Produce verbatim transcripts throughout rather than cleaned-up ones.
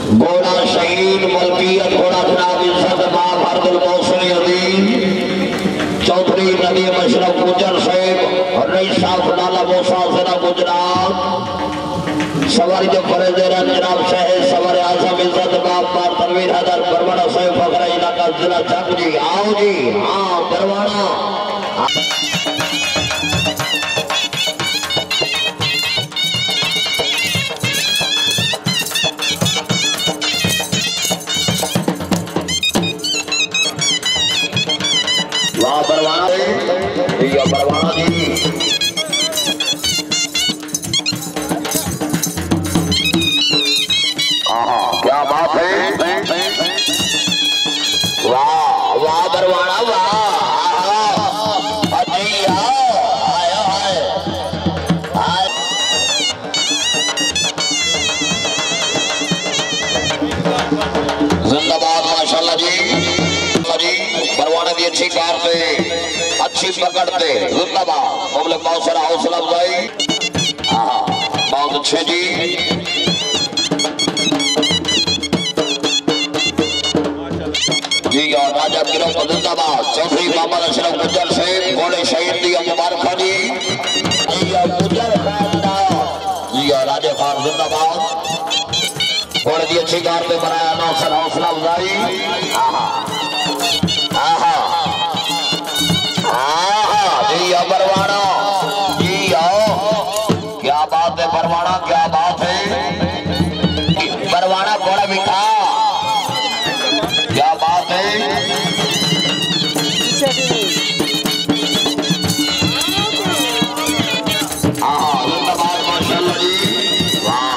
घोड़ा शहीद मलकियत घोड़ा जनाब इज्जत बाब हरदुल मौसमी अदीम चौधरी नदी मशरफ गुजर साहब रईस साहब लाला मोसा जिला गुजरात सवारी जो फरेदेरा जनाब शहर सवार आजम इज्जत बाब पार तनवीर हैदर बरवाड़ा साहब फखरा इलाका जिला जंग जी आओ जी हाँ बरवाड़ा वाह बरवाड़ा ये बरवाड़ा जी क्या बात है वाह वाह बरवाड़ा वाह आया है जिंदाबाद माशाल्लाह जी बरवाड़ा की अच्छी कार पे अच्छी पकड़ते जिंदाबाद मुबलक बहुत सारा हौसला अफजाई बहुत अच्छे जी जी और राजा गिरोह को जिंदाबाद चौधरी मोहम्मद अशरफ गुजर से घोड़े शहीद दिया मुबारक जी गुजर जी और राजा खान जिंदाबाद घोड़े की अच्छी कार पे बनाया नौसर हौसला अफजाई जी बरवाड़ा जी आओ क्या बात है बरवाड़ा क्या बात है बरवाड़ा घोड़ा बिठा क्या बात है हाँ जिंदाबाद माशाल्लाह जी वाह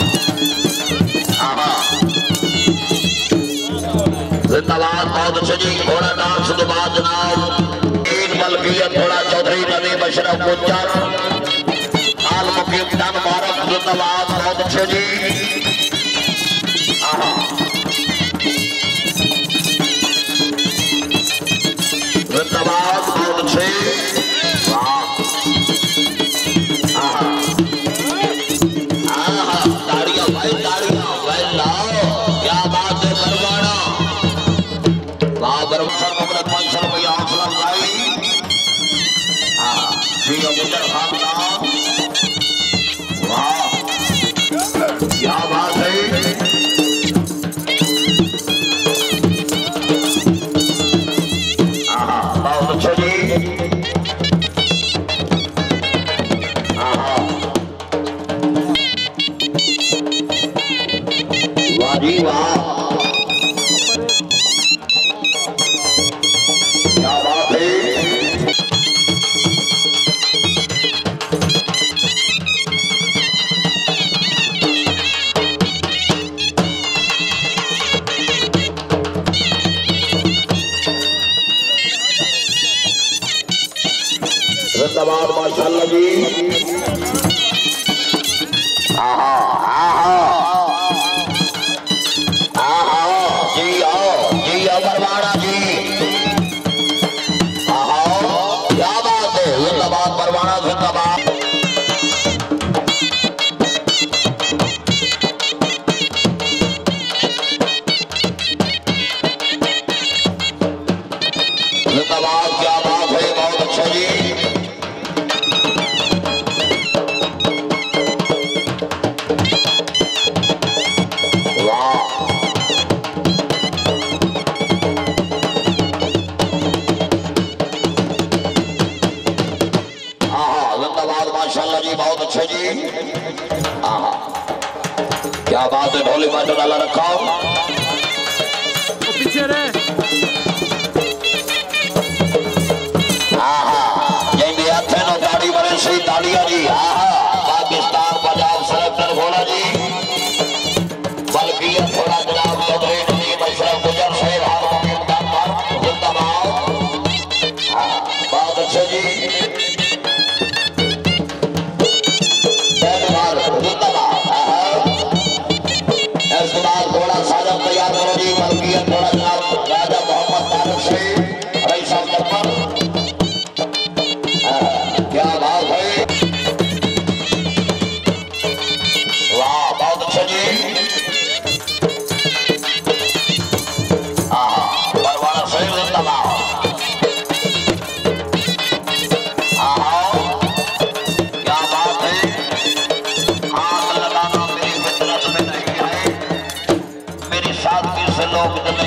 जिंदाबाद बहुत अच्छे जी घोड़ा डांस के बाद जनाब मलकियत घोड़ा चौधरी नदी मशरफ गुजर आल मुकीम दान भारत जिंदाबाद बहुत अच्छे जी जिंदाबाद बहुत अच्छे ताड़ियां भाई ताड़ियां भाई लाओ क्या बात है बरवाड़ा वाह बरवाड़ा मुबरक पाँच सौ रुपया हौसला अफजाई गुजर खानदान वाह क्या बात है बहुत अच्छा जी वाह जी वाह क्या बात है जिंदाबाद माशाल्लाह जी आहा आहा आहा जी आओ जी आओ बरवाड़ा जी आहा क्या बात है जिंदाबाद बरवाड़ा जिंदाबाद जिंदाबाद क्या बात है बहुत अच्छा जी माशाल्लाह जी बहुत अच्छे जी आहा क्या बात है ढोली बाटो डाला रखा पीछे रे आहा यही भी आते नो गाड़ी बड़े सही तालियां जी आहा पाकिस्तान पंजाब सेलेक्टर घोड़ा जी बल्कि थोड़ा जनाब चौधरी नदी मशरफ गुजर साहब हार मुकीम दान जिंदाबाद बहुत अच्छे जी घोड़ा साजब तैयार करो जी मलकियत घोड़ा जनाब राजा मोहम्मद तारिक से रईस साहब पर क्या बात है वाह बहुत अच्छा जी से लोग जितने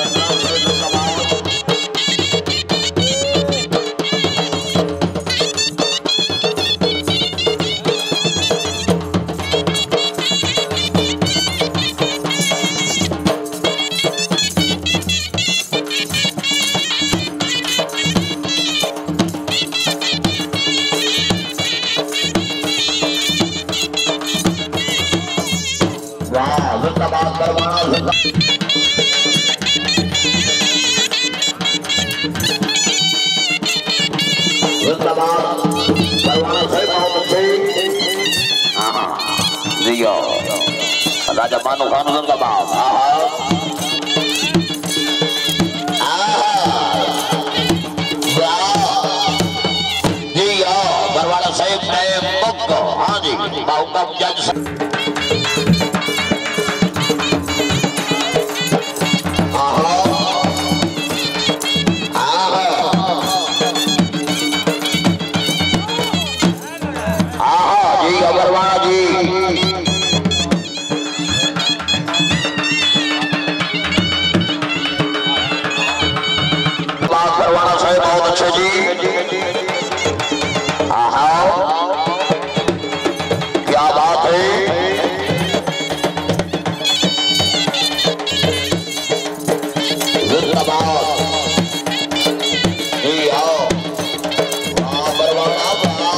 जिंदाबाद परवाना से बहुत अच्छे जियो राजा मानो खान जिंदाबाद जियो परवाना साहब ने मुक्त हाँ जी बाहुका जज परवाना साहब बहुत अच्छे जी क्या बात है जिंदाबाद जी आओ परवाना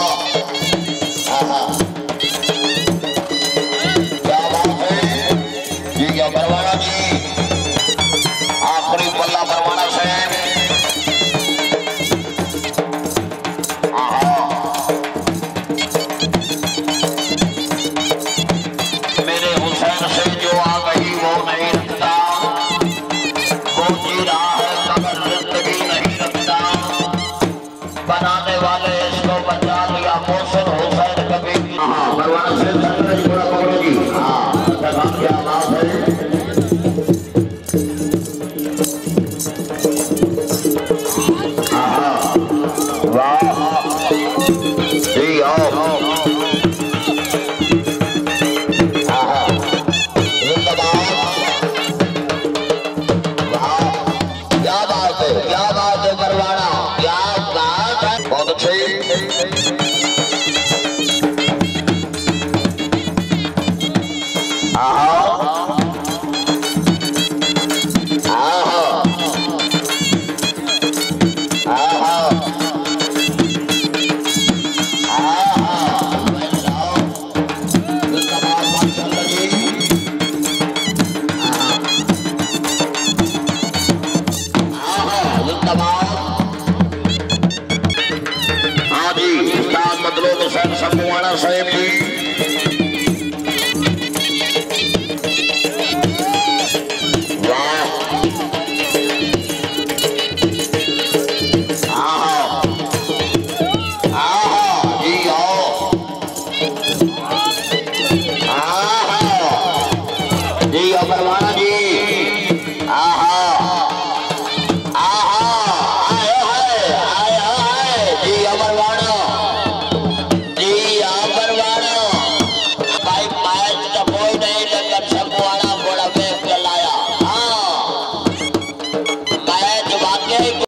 क्या बात है जी क्या परवाना जी आखिरी पल्ला परवाना साहब बनाने वाले इसको बचा लिया मोहसिन हुसैन कभी परवाना से थोड़ा पकड़ो जी हाँ क्या बात है वाह जी आओ क्या बात है क्या बात है परवाना क्या बहुत अच्छे मतलब हुसैन समूहाना साहब जी वाह जी आओ जी अमरवान